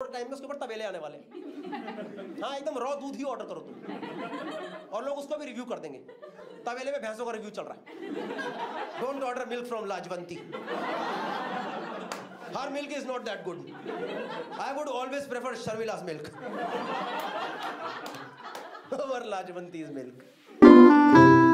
Time में उसके ऊपर तबेले आने वाले। हाँ, एकदम रॉ दूध ही ऑर्डर करो तुम, और लोग उसको भी रिव्यू कर देंगे। तबेले में भैंसों का रिव्यू चल रहा है। Don't order milk from Lajwanti, her milk is not that good. I would always prefer Sharmila's milk over Lajwanti's milk.